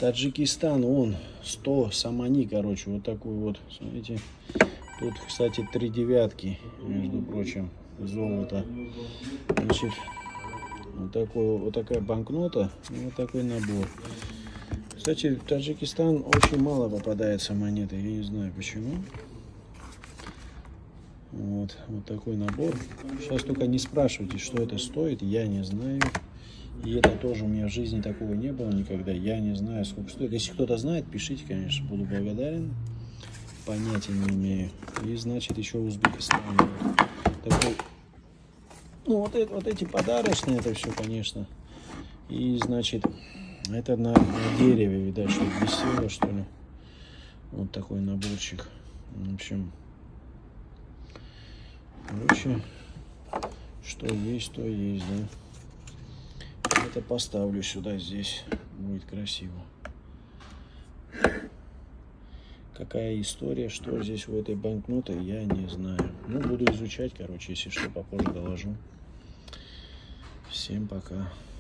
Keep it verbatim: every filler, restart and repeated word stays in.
Таджикистан, он, сто, самани, короче, вот такой вот, смотрите. Тут, кстати, три девятки, между прочим, золото. Значит, вот, такой, вот такая банкнота, вот такой набор. Кстати, в Таджикистан очень мало попадается монеты, я не знаю почему. Вот, вот такой набор. Сейчас только не спрашивайте, что это стоит, я не знаю. И это тоже у меня в жизни такого не было никогда. Я не знаю, сколько стоит. Если кто-то знает, пишите, конечно, буду благодарен. Понятия не имею. И значит, еще Узбекистан. Такой, ну, вот, это, вот эти подарочные, это все, конечно. И, значит, это на, на дереве, видать, что висело, что ли. Вот такой наборчик. В общем, короче, что есть, то есть, да. Это поставлю сюда, здесь будет красиво. Какая история, что здесь в этой банкноте, я не знаю. Ну, буду изучать, короче, если что, попозже доложу. Всем пока.